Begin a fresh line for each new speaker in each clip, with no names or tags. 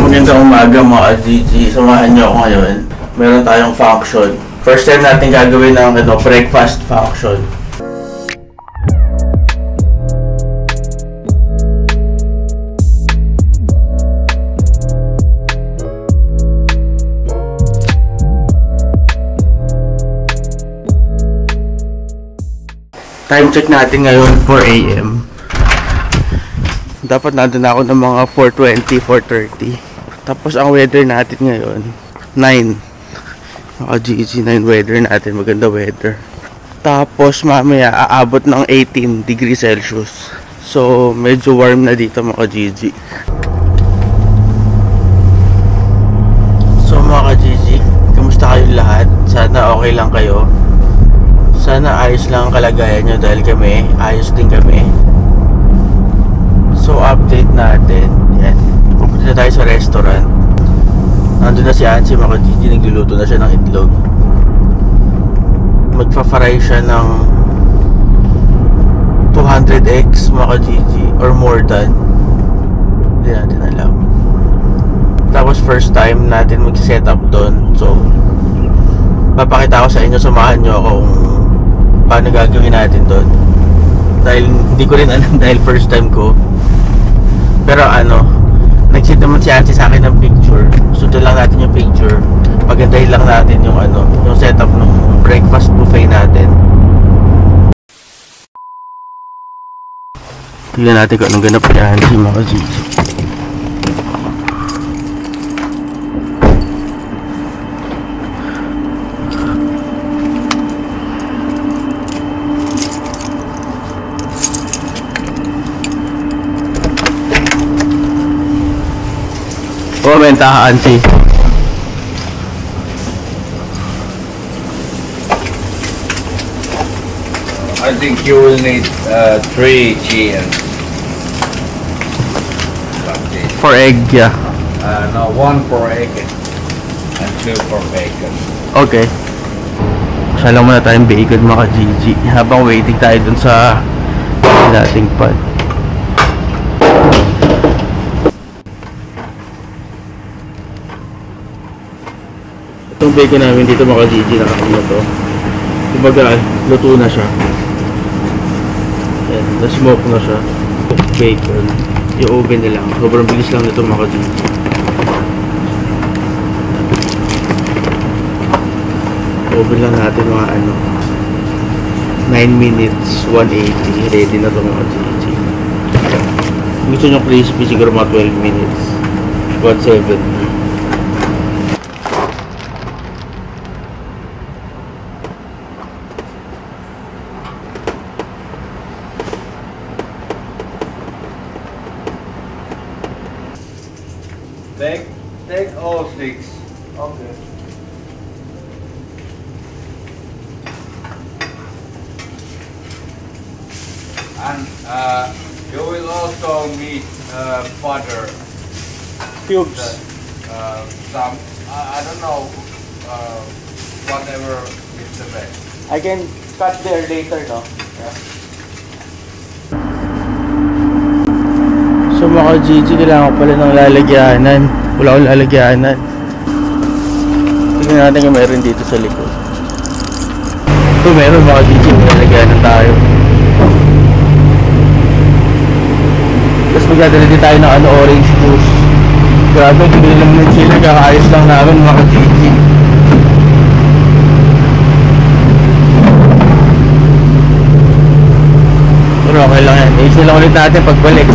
Magandang umaga mga GG. Samahan niyo ako ngayon. Meron tayong function. First time natin gagawin ng breakfast function. Time check natin ngayon 4 AM. Dapat nandun ako ng mga 4:20, 4:30. Tapos ang weather natin ngayon 9. Naka GG 9 weather natin, maganda weather. Tapos mamaya aabot ng 18 degrees Celsius. So medyo warm na dito mga GG. So mga GG, kamusta kayong lahat? Sana okay lang kayo. Sana ayos lang ang kalagayan nyo dahil kami, ayos din kami. So update natin. Yan. Pupunta na tayo sa restaurant. Nandun na si Ansi mga GG, nagluluto na siya ng itlog. Magpa-fry siya ng 200 eggs mga GG or more than. Hindi natin alam. Tapos first time natin mag-set up doon. So papakita ko sa inyo, samahan nyo ako kung paano gagawin natin doon. Dahil hindi ko rin alam dahil first time ko. Pero nag-send naman si Ansi sa akin ng picture. Sundan lang natin yung picture. Pagandahin lang natin yung yung setup ng breakfast buffet natin. Tignan natin kung anong ganap ni Ansi mga GG. Komenta ka, Ansi.
I think you will need 3 chickens.
For egg, yeah.
No, 1 for egg and 2 for bacon.
Okay. Kasya lang muna tayong bacon mga GG habang waiting tayo dun sa dating pot. Itong bacon namin dito mga GG, nakakama to. Kumbaga, luto na siya. Yan, na-smoke na siya. Bacon. Yung oven na lang. Sobrang bilis lang nito mga GG. Oven lang natin mga 9 minutes, 180. Ready na to mga GG. Gusto nyo crispy, siguro mga 12 minutes. 170.
Take all 6.
Okay.
And you will also need butter.
Cubes.
Some, I don't know, whatever is the best.
I can cut there later, no?
Yeah.
So mga GG, kailangan ko pala ng lalagyanan. Wala akong lalagyanan. Tignan natin kung meron dito sa likod. Ito meron mga GG, may lalagyanan tayo. Tapos magdadala din tayo ng orange juice. Grabe, hindi lang nun sila, kakaayos lang namin mga GG. Pero okay lang yan, ayos lang ulit natin pagbalik.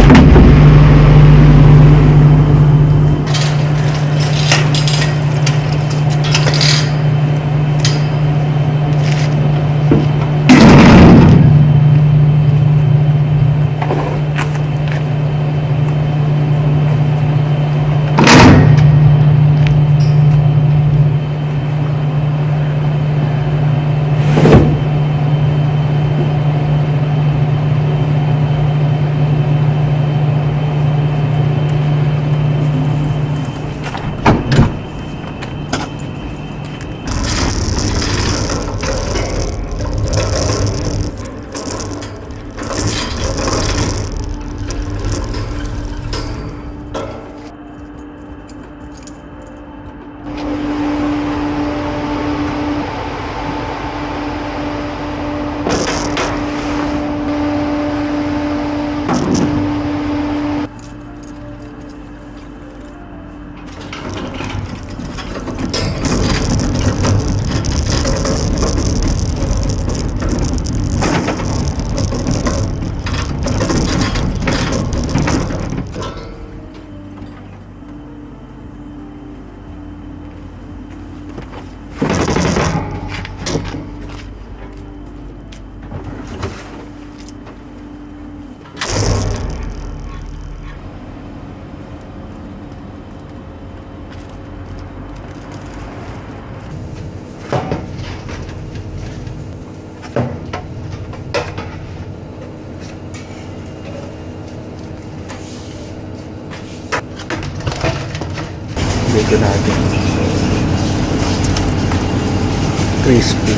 bacon natin. Crispy.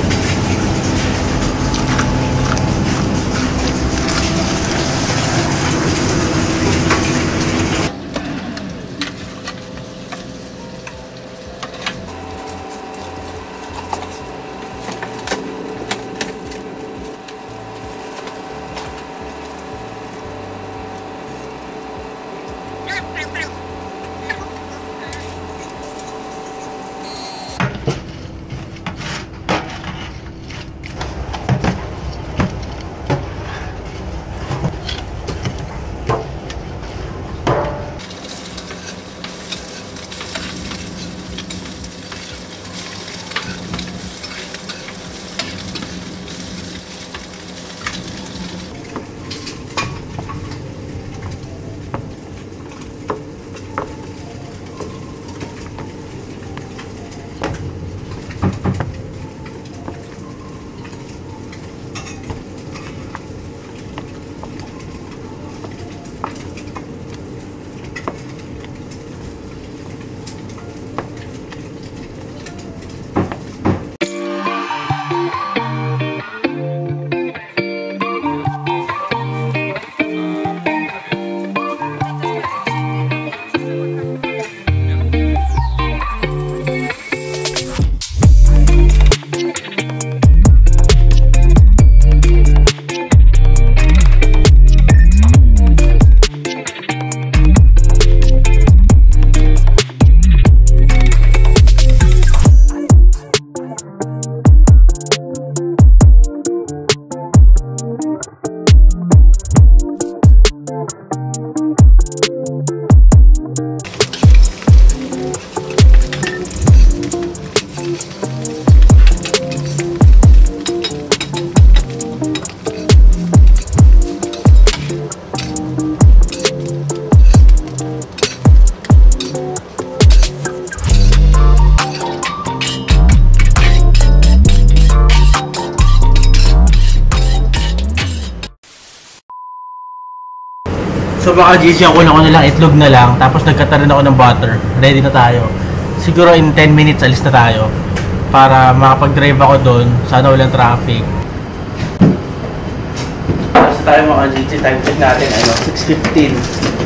So baka GC, ang kulang ko na lang itlog na lang, tapos nagkatarin ako ng butter. Ready na tayo. Siguro in 10 minutes alis na tayo para makapag-drive ako doon, sana walang traffic. Tapos tayo mga GC, time check natin, 6:15.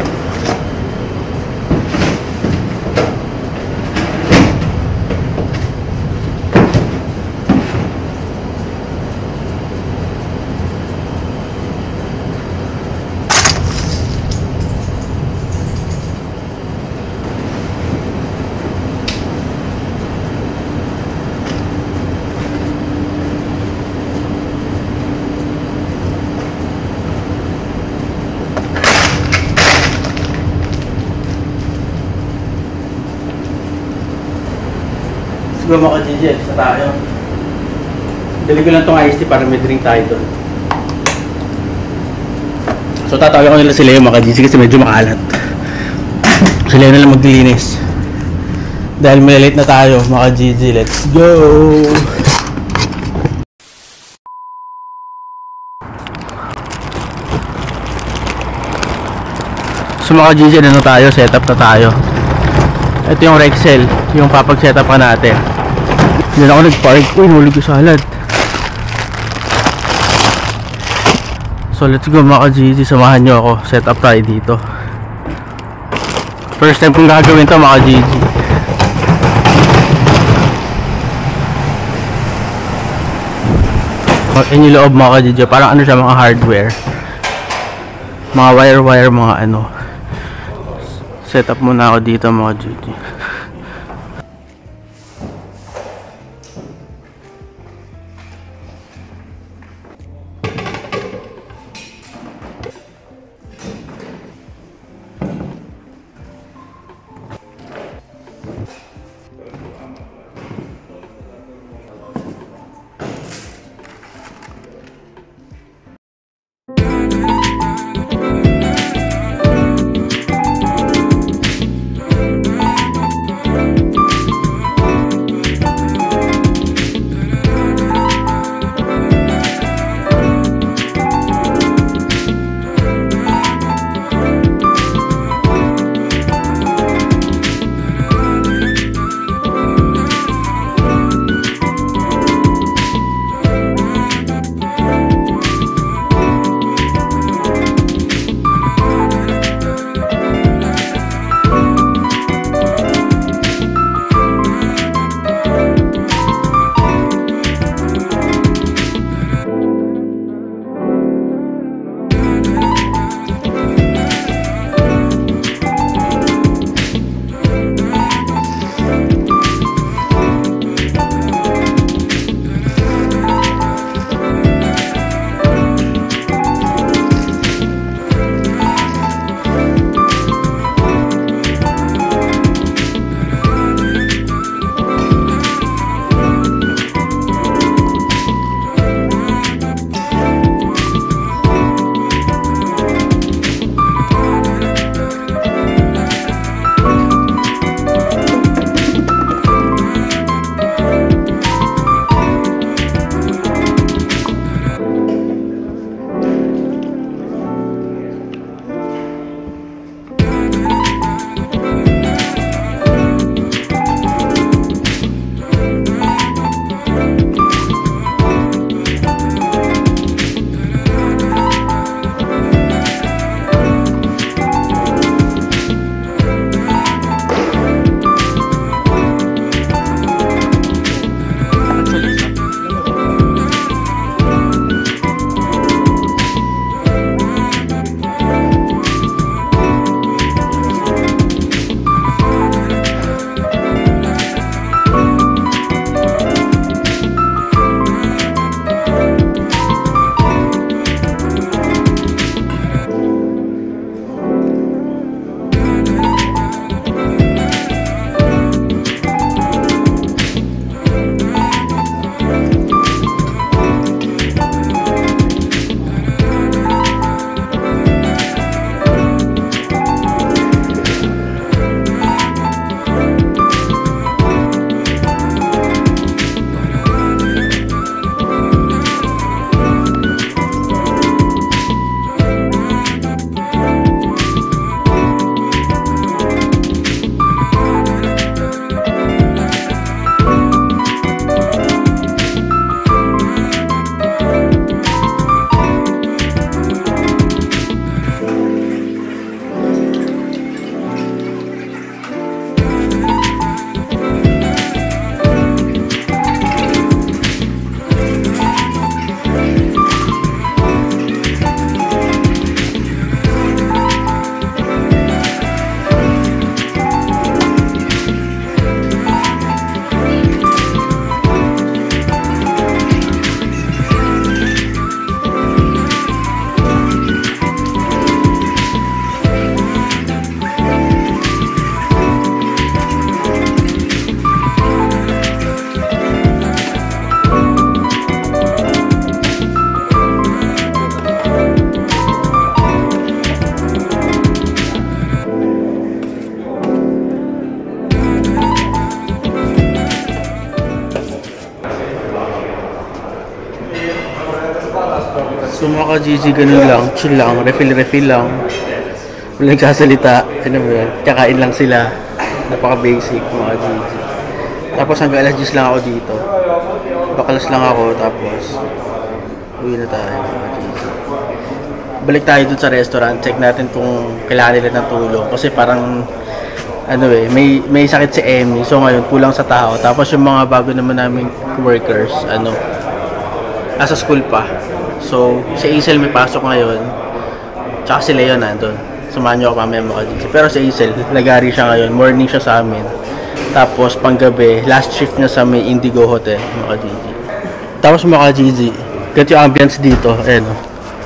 Siguro mga GG, alis na tayo. Dali ko lang itong iced tea para may drink tayo doon. So tatawag ko nila si Leo mga GG kasi medyo makalat. Si Leo na lang maglilinis. Dahil may late na tayo mga GG, let's go! So mga GG, ano tayo? Setup na tayo. Ito yung Rexel, yung papag-setup pa natin. Hindi na ako nag-park. Uy, nahulog yung salad. So let's go mga GG, samahan nyo ako. Set up tayo dito. First time kong gagawin to mga GG. Yan yung loob mga GG. Parang ano siya, mga hardware. Mga wire-wire, mga ano. Set up muna ako dito mga GG. So mga ka-GG, ganun lang, chill lang, refill lang. Walang nagsasalita, ano ba yun, kakain lang sila. Napaka-basic mga ka-GG. Tapos hanggang alas 10 lang ako dito. Bakalas lang ako, tapos uwi na tayo mga ka-GG. Balik tayo dun sa restaurant, check natin kung kailangan nila ng tulong. Kasi parang, ano may sakit si Emmy, so ngayon kulang sa tao. Tapos yung mga bago naman naming workers, nasa school pa. So, si Hazel may pasok ngayon. Tsaka si Leon nandun. Samahan nyo ako mamaya mga ka-GG. Pero si Hazel, nagari siya ngayon. Morning siya sa amin. Tapos, panggabi, last shift niya sa may Indigo Hotel, mga ka-GG. Tapos mga ka-GG, ganito yung ambience dito. Ayan o.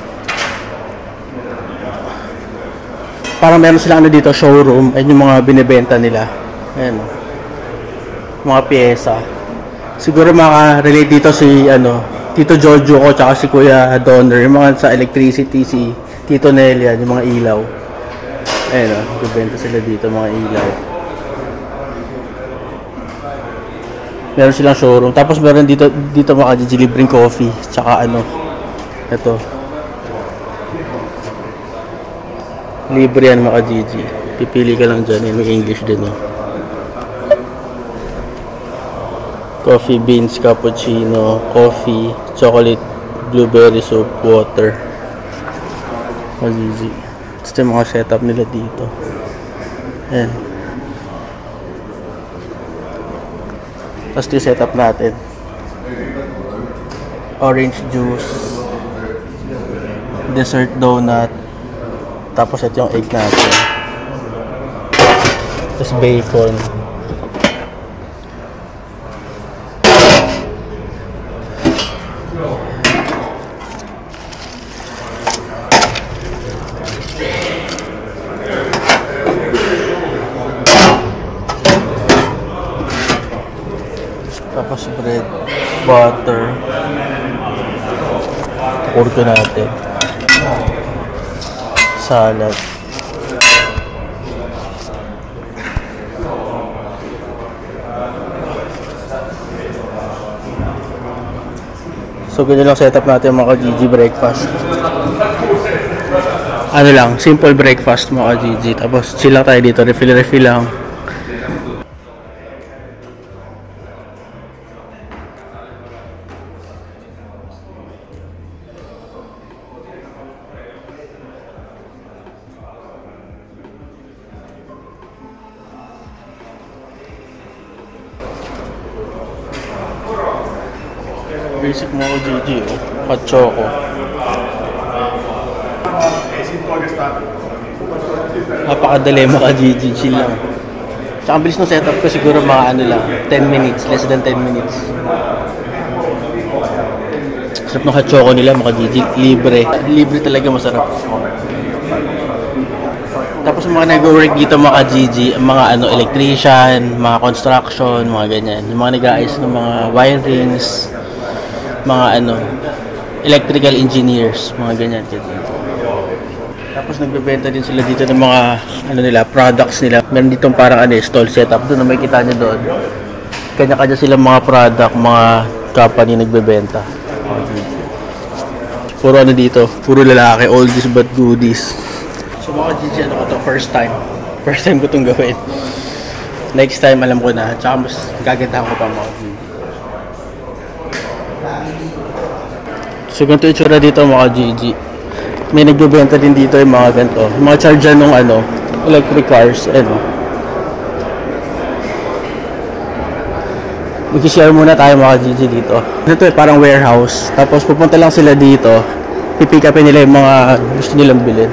Parang meron silang dito, showroom. Ayan yung mga binibenta nila. Ayan o. Mga pyesa. Siguro maka-relate dito si, Tito Jojo ko, tsaka si Kuya Donner, yung mga sa electricity, si Tito Nelia, yung mga ilaw. Ayun o, nagbibenta sila dito, mga ilaw. Meron silang showroom. Tapos meron dito mga ka-GG, libreng coffee, tsaka ito. Libre yan mga ka-GG. Pipili ka lang dyan, may English din o. Coffee beans, cappuccino, coffee, chocolate, blueberry soup, water. Easy. Ito yung mga setup nila dito. Ayan. Tapos ito yung setup natin. Orange juice, dessert donut, tapos ito yung egg natin. Tapos bacon. Tapos bread, butter, urko natin, salad. So ganyan lang setup natin mga ka-GG breakfast. Simple breakfast mga ka-GG. Tapos chill lang tayo dito, refill lang. Basic mo ko GG, hot choco. Napakadali mga GG, chill lang. Tsaka ang bilis ng setup ko siguro mga 10 minutes, less than 10 minutes. Sarap ng hot choco nila mga GG, libre talaga, masarap. Tapos mga nag-work dito mga GG, mga electrician, mga construction, mga ganyan. Yung mga nag-aayos ng mga wirings, mga electrical engineers, mga ganyan. Tapos nagbebenta din sila dito ng mga products nila. Meron dito parang stall setup doon na makikita niyo doon. Kanya-kanya silang mga product, mga company nagbebenta. Puro dito, puro lalaki, oldies but goodies. So mga GG, first time ko itong gawin. Next time alam ko na, tsaka mas gagandahan ko pa mga GG. So ganito yung tsura dito mga GG. May nagbebenta din dito yung mga ganito, mga charger ng electric cars. Mag-share muna tayo mga GG dito. Ito parang warehouse. Tapos pupunta lang sila dito, pipick upin nila yung mga gusto nilang bilhin.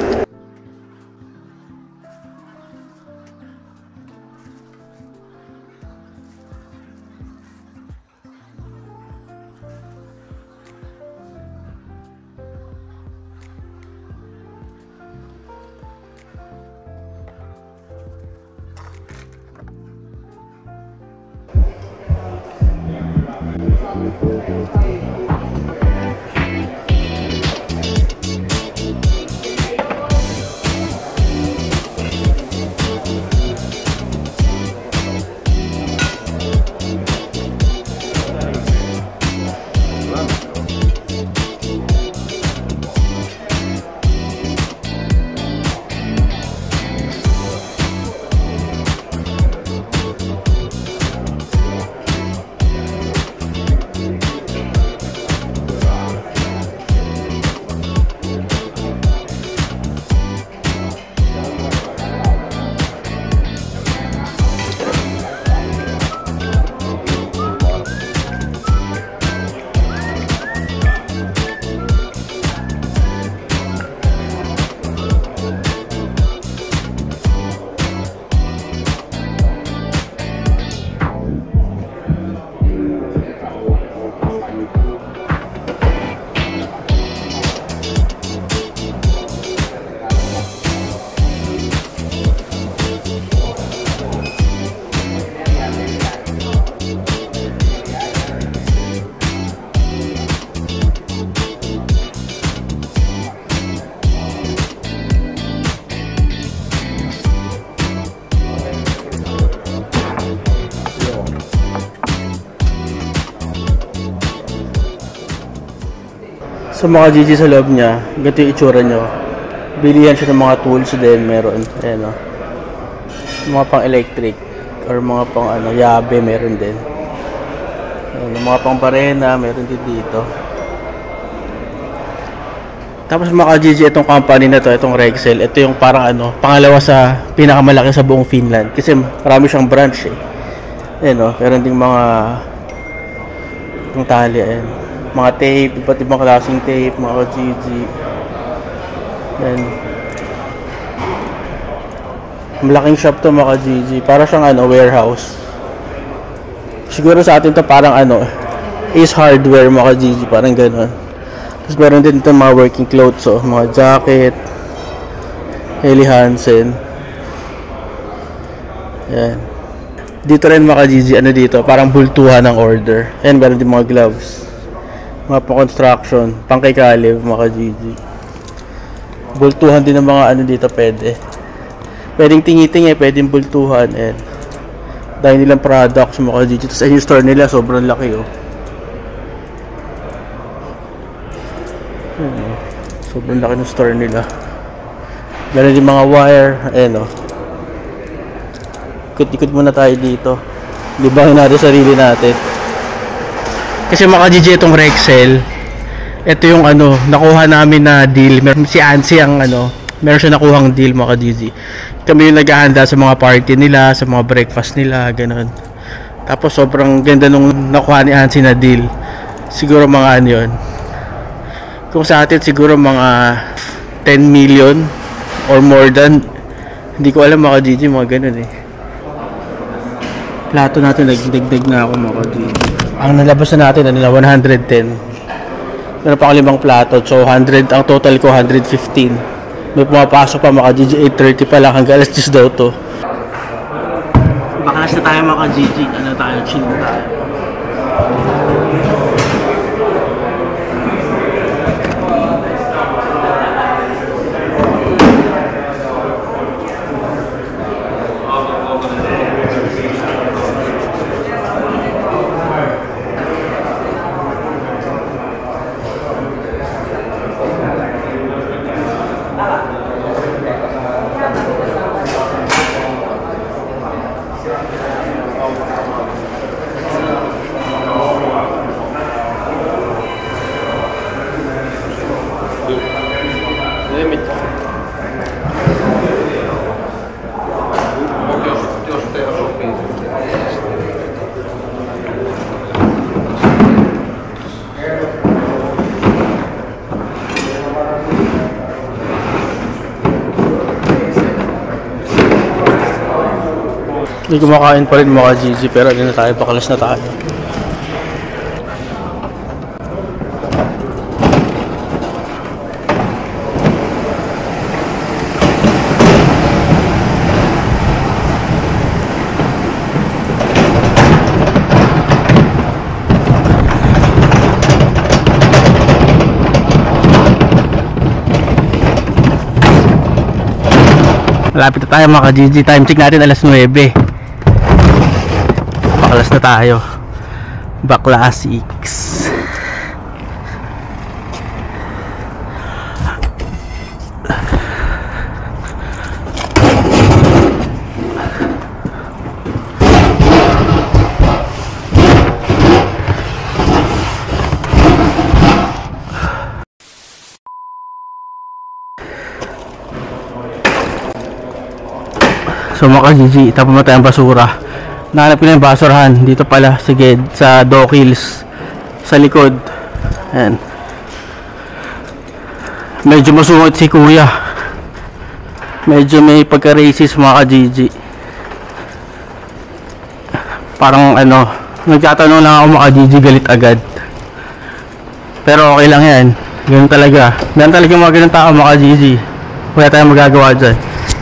Sa mga GG sa loob niya, ganito yung itsura nyo. Bilihan siya ng mga tools din, meron. Ayan o. Mga pang electric or mga pang yabe, meron din. Ayan, mga pang barena, meron din dito. Tapos mga GG, itong company na to, itong Rexel, ito yung parang pangalawa sa pinakamalaki sa buong Finland. Kasi marami siyang branch eh. Ayan o, meron ding mga itong tali, ayan. Mga tape, iba't ibang klaseng tape, mga GG. Ayan. Malaking shop to mga GG. Para siyang warehouse. Siguro sa atin to parang Ace Hardware mga GG, parang gano'n. Tapos meron din ito mga working clothes, mga jacket, Helly Hansen. Ayan. Dito rin mga GG, dito, parang bultuhan ng order. Ayan, meron din mga gloves. Mga pang construction, pang kay Caleb, mga GG. Bultuhan din ng mga dito pwede. Pwedeng tingi-tingi, pwedeng bultuhan. Ayan. Dahil nilang products, mga GG. Tapos yung store nila, sobrang laki sobrang laki ng store nila. Meron din mga wire. Ayan ikot-ikot muna tayo dito. Libangin natin sarili natin. Kasi mga GG itong Rexel, ito yung nakuha namin na deal. Si Ansi ang meron siya nakuhang deal mga GG. Kami yung naghahanda sa mga party nila, sa mga breakfast nila, ganun. Tapos sobrang ganda nung nakuha ni Ansi na deal. Siguro mga yun. Kung sa atin siguro mga 10 million or more than. Hindi ko alam mga GG, mga ganun eh. Plato natin, nagdagdag na ako mga GG. Ang nalabas na natin, 110. Meron pa ako 5 plato. So 100, ang total ko 115. May pumapasok pa mga GG, 8:30 pa lang. Hanggang alas 10 daw to. Bakalas na tayo mga GG. Tayo, chill na tayo. Hindi kumakain pa rin mga GG, pero na tayo, pakalas na tayo. Malapit na tayo mga GG, time check natin alas 9. Pakalas na tayo. Bakla 6. So mga GG, itapon mo tayong basura. Nahanap ko na yung basurahan. Dito pala, sige, sa Dock Hills. Sa likod. Ayan. Medyo masungit si kuya. Medyo may pagka-racist mga GG. Parang nagtatanong lang ako mga GG, galit agad. Pero okay lang yan. Ganun talaga. Ganun talaga mga ganun tao mga GG. Wala tayong magagawa dyan.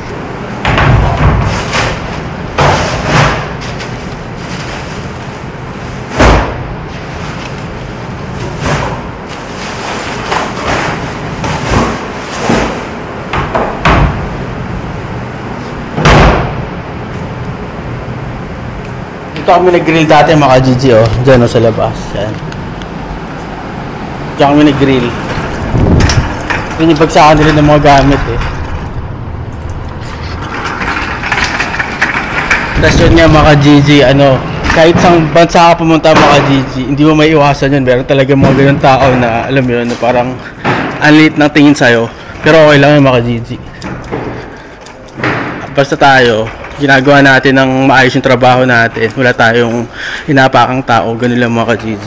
Dito kami nag-grill dati mga GG, dyan sa labas. Yan. Diyan kami nag-grill. Binibagsakan nila ng mga gamit eh. Tapos yun nga mga GG, kahit sang bansa ka pumunta mga GG, hindi mo may iwasan yun. Meron talaga mga ganyan tao na, alam mo yun, na parang unlit ng tingin sa'yo. Pero okay lang yun mga GG. Basta tayo, ginagawa natin ng maayos yung trabaho natin. Wala tayong inapakang tao, ganun lang mga GG.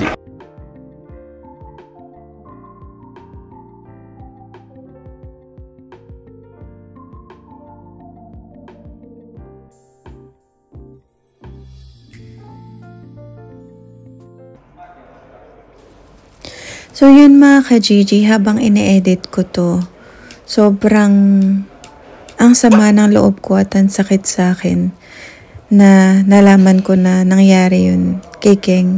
So yun mga ka-GG, habang ine-edit ko to, sobrang ang sama ng loob ko at ang sakit sa akin na nalaman ko na nangyari yun kay Keng.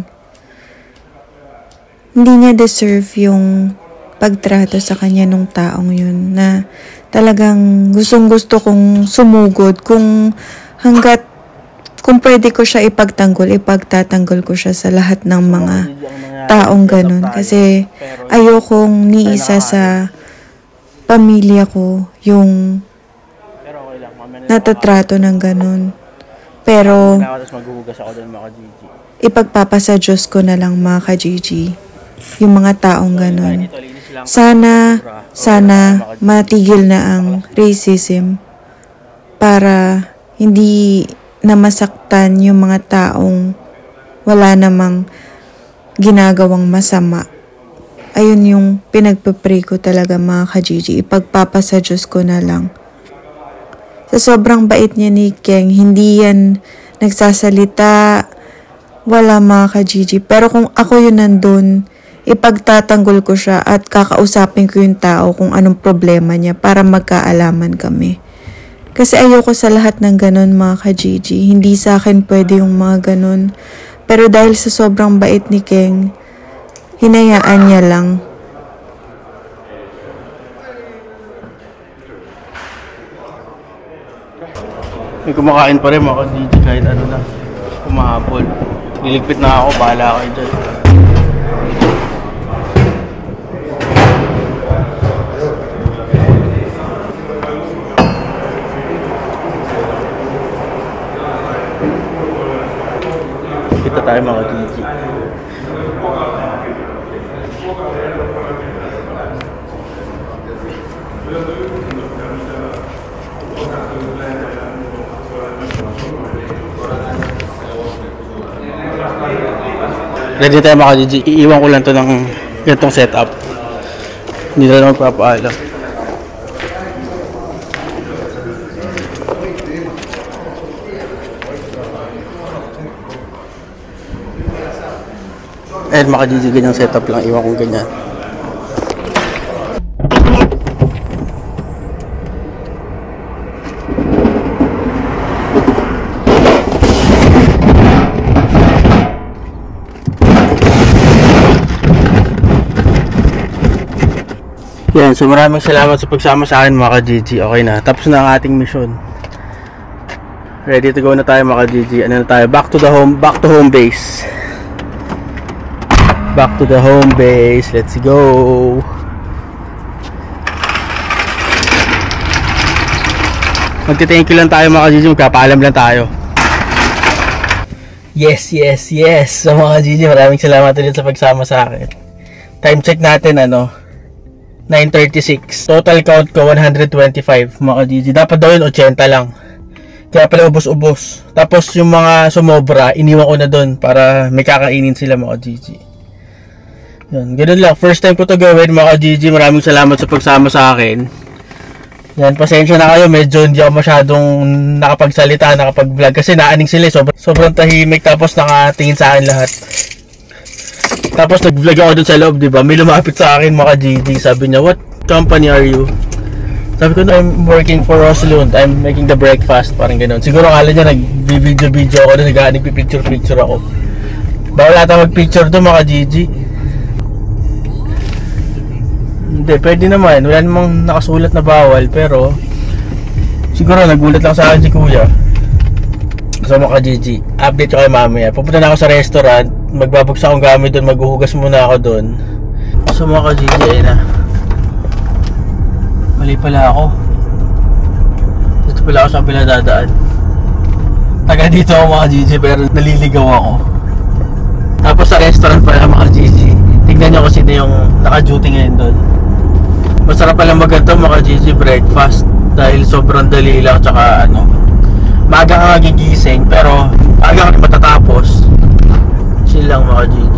Hindi niya deserve yung pagtrato sa kanya nung taong yun na talagang gustong gusto kong sumugod kung pwede ko siya ipagtatanggol ko siya sa lahat ng mga taong ganun. Kasi ayokong ni isa sa pamilya ko yung natatrato ng ganun. Pero ipagpapasa Diyos ko na lang mga ka-GG yung mga taong ganun. Sana matigil na ang racism para hindi na masaktan yung mga taong wala namang ginagawang masama. Ayun yung pinagpapray ko talaga mga ka-GG. Ipagpapasa Diyos ko na lang. Sa sobrang bait niya ni Keng, hindi yan nagsasalita. Wala mga ka-GG. Pero kung ako yun nandun, ipagtatanggol ko siya at kakausapin ko yung tao kung anong problema niya para magkaalaman kami. Kasi ayoko sa lahat ng ganun mga ka-GG. Hindi sa akin pwede yung mga ganun. Pero dahil sa sobrang bait ni Keng, hinayaan niya lang.
May kumakain pa rin mga ka-GG kahit ano na, kumahapon. Niligpit na ako, bahala kayo dyan. Kita tayo mga ka-GG. Ready tayo mga ka-GG. Iiwan ko lang to ng ganitong setup. Hindi na lang magpapaalam. Ayan mga ka-GG, ganyang setup lang. Iwan kong ganyan. Yan, so maraming salamat sa pagsama sa akin mga ka-GG. Okay na, tapos na ang ating mission. Ready to go na tayo mga ka-GG. Ano na tayo? Back to home base. Back to the home base. Let's go. Magti-thank you lang tayo mga ka-GG. Magpapaalam lang tayo. Yes. So mga ka-GG, maraming salamat ulit sa pagsama sa akin. Time check natin 9:36. Total count ko 125 mga ka-GG. Dapat daw yun 80 lang. Kaya pala ubos-ubos. Tapos yung mga sumobra, iniwan ko na doon para may kakainin sila mga ka-GG. Yan, ganun lang. First time ko to gawin mga ka-GG. Maraming salamat sa pagsama sa akin. Yan, pasensya na kayo. Medyo hindi ako masyadong nakapagsalita, nakapag-vlog. Kasi naaning sila. Sobrang tahimik. Tapos nakatingin sa akin lahat. Tapos nag-vlog ako dun sa loob, diba? May lumapit sa akin mga GD. Sabi niya, what company are you? Sabi ko, I'm working for Roslund. I'm making the breakfast. Parang ganoon. Siguro akala niya nag-video ako doon. Nag-picture ako. Bawal ata mag-picture doon mga GD. Hindi, pwede naman. Wala namang nakasulat na bawal. Pero siguro nagulat lang sa akin si Kuya. So mga GG, update ko kayo mamaya. Pupunta na ako sa restaurant. Magbabagsak akong gamit doon. Maghuhugas muna ako doon. So mga GG, ayun na. Mali pala ako. Dito pala ako sa kabila dadaan. Taga dito ako mga GG pero naliligaw ako. Tapos sa restaurant pala mga GG. Tignan nyo kung sino yung naka-duty ngayon doon. Masarap pala maganda mga GG breakfast. Dahil sobrang dali lang tsaka ano. Maaga ka gigising pero aga ka matatapos. Chill lang mga GG.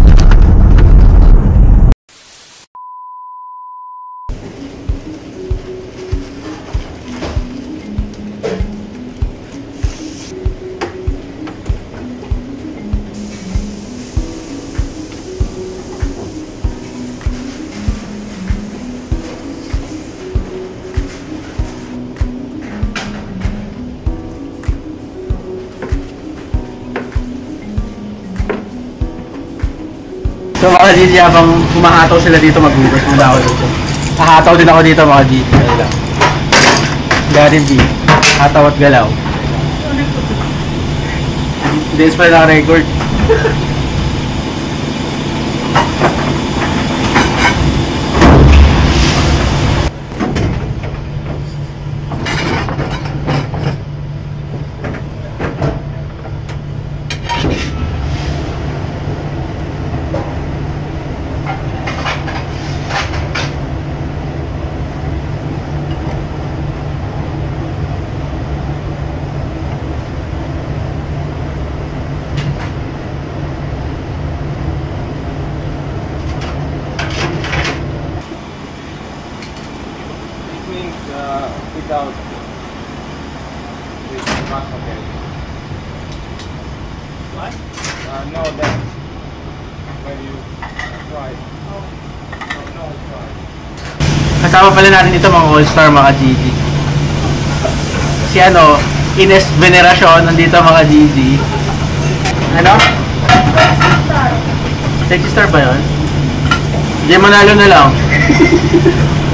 So mga GG, habang humahataw sila dito, maghugas muna ako dito. Hahataw din ako dito mga GG. Ayun lang. Gary B. Hataw at galaw. Hindi pa naka-record.
Without this okay. What? No, that when you try. No, try.
Kasama pala natin ito mga all-star mga GG. Si ano, Ines Veneracion, nandito mga GG. Ano? Sexy star ba yun? Hindi, manalo na lang.